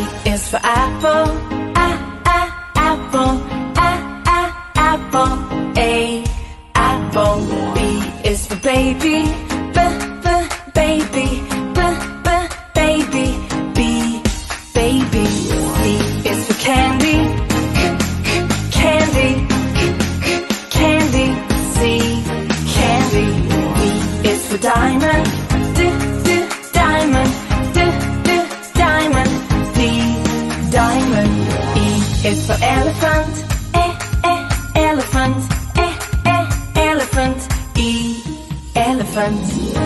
is for apple, apple, apple. A, apple. B is for baby, baby, baby. B, baby. C is for candy, candy, candy. C, candy. D is for diamond, diamond, diamond. D, diamond. E is for elephant, elephant, elephant. E, elephant.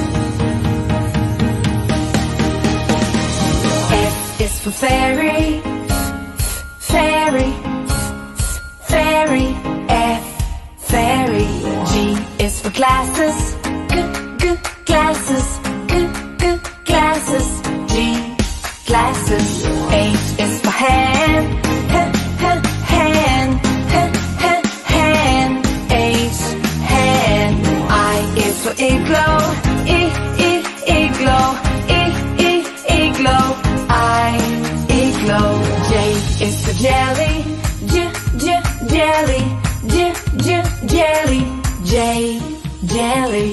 F is for fairy, fairy, fairy. F, fairy. G is for glasses, glasses, glasses. G, glasses. H is for hand, hand, hand. H, hand. I is for igloo, igloo, igloo. I, igloo. J is for jelly, jelly, jelly. J, jelly.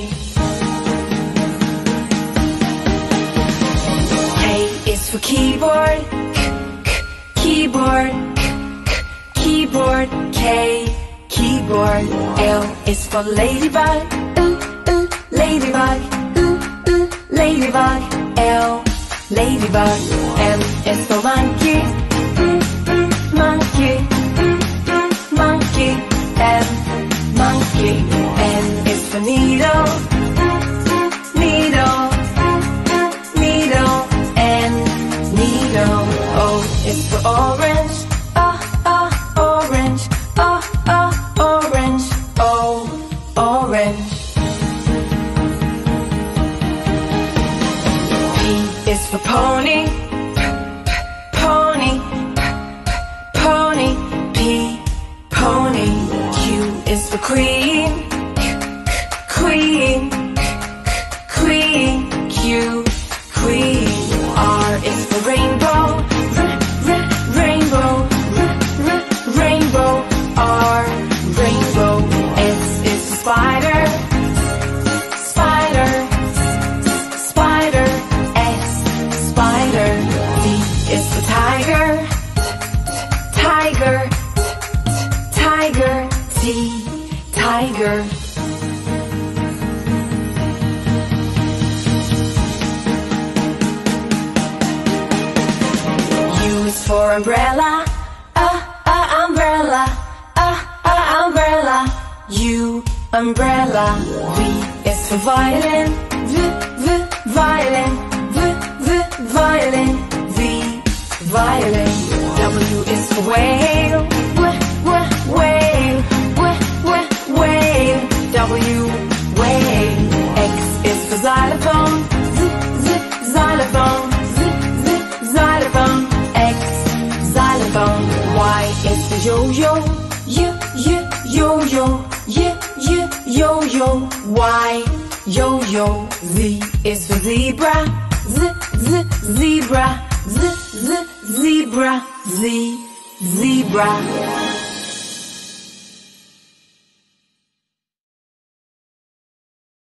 K is for keyboard, keyboard, keyboard. K, keyboard. L is for ladybug, ladybug, ladybug. L, ladybug. M is for monkey, monkey, monkey. M, monkey. N is for needle, needle, needle. N, needle. O is for orange, orange, orange. O, orange. P is for pony, pony, pony. P, pony. Q is for queen, queen, queen. Q, queen. R is for rainbow, rainbow, rainbow. R, rainbow. S is for spider, spider, spider. S, spider. T is for tiger, tiger, tiger. T, tiger. U is for umbrella, umbrella, umbrella. U, umbrella. V is for violin, violin, violin. V, violin. W is for whale, whale, whale. W, whale. X is for xylophone, xylophone, xylophone. X, xylophone. Y is for yo-yo, yo-yo, yo-yo. Y, yo-yo. Z is for zebra, zebra, zebra. Z, zebra.